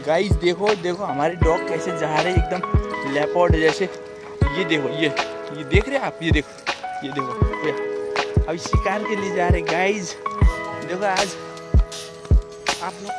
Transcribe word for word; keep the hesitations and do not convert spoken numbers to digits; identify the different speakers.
Speaker 1: Guys देखो देखो हमारे डॉग कैसे जा रहे हैं एकदम लेपर्ड जैसे। ये देखो ये ये देख रहे हैं आप, ये देखो ये देखो ये अभी शिकार के लिए जा रहे गाइस। देखो आज आप लोग